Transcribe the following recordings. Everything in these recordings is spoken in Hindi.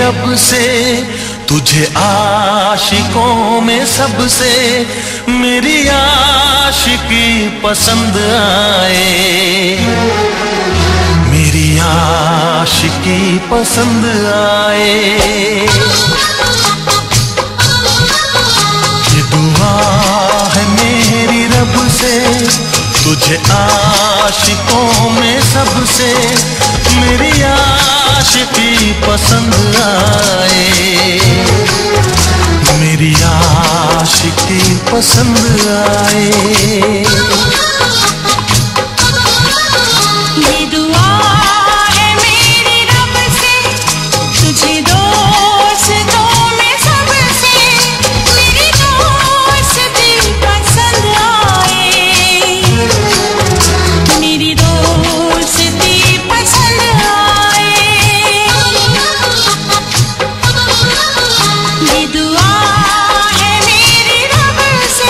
रब से, तुझे आशिकों में सबसे मेरी आशिकी पसंद आए, मेरी आशिकी पसंद आए। ये दुआ है मेरी रब से, तुझे आशिकों में सबसे मेरी आशिकी पसंद आए, मेरी आशिकी पसंद आए। ये दुआ है मेरी रब से, तुझे दोस्तों में सबसे मेरी दोस्ती पसंद आए, मेरी दोस्ती पसंद आए। ये दुआ है मेरी रब से।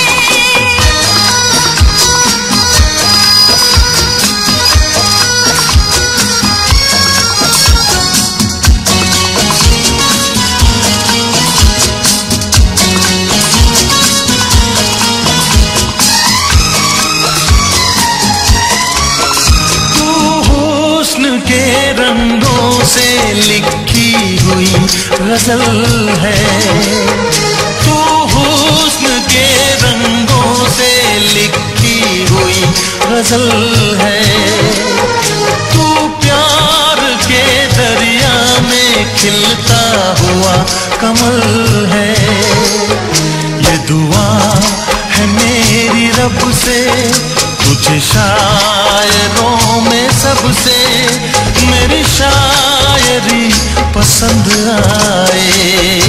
के रंगों से लिखी हुई गजल है, तू हुस्न के रंगों से लिखी हुई गजल है, तू प्यार के दरिया में खिलता हुआ कमल है। ये दुआ है मेरी रब से, तुझे शायरों में सबसे मेरी शायरी पसंद आए,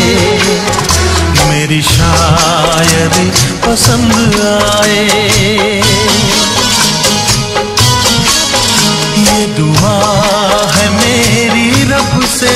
मेरी शायरी पसंद आए। ये दुआ है मेरी रब से।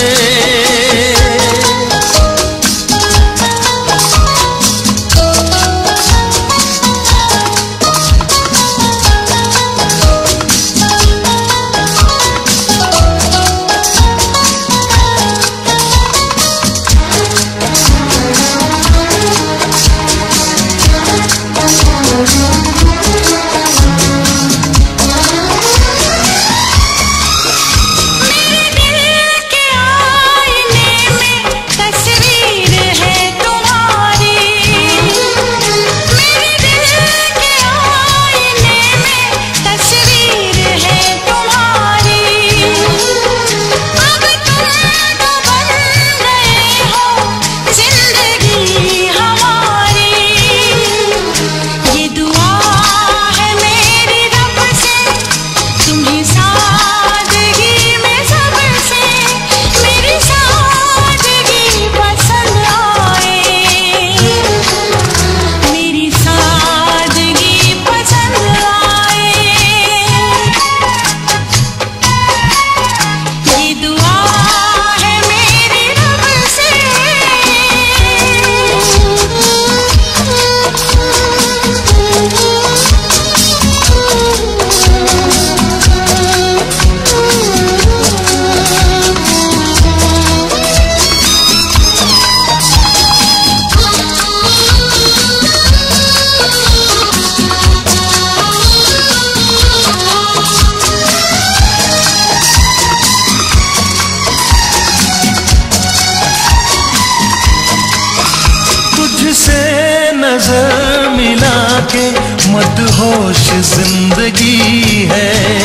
नजर मिला के मदहोश जिंदगी है,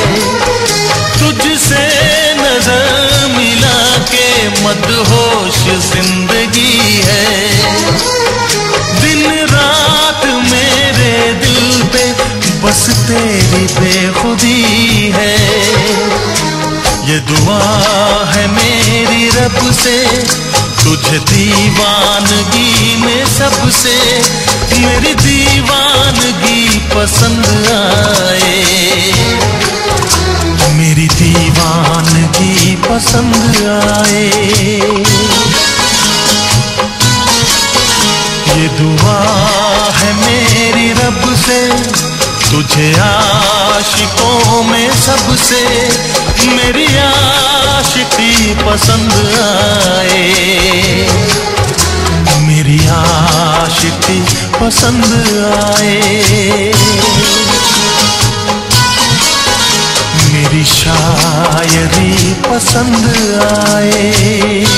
तुझसे नजर मिला के मदहोश जिंदगी है। दिन रात मेरे दिल पे बस तेरी बेखुदी है। ये दुआ है मेरी रब से, तुझे दीवानगी में सबसे मेरी दीवानगी पसंद आए, मेरी दीवानगी पसंद आए। ये दुआ है मेरी रब से, तुझे आशिकों में सबसे मेरी आशिकी आशिकी पसंद आए, मेरी आशिकी पसंद आए, मेरी शायरी पसंद आए।